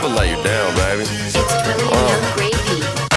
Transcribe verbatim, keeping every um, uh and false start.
never lay you down, baby. It's totally Uh. young gravy.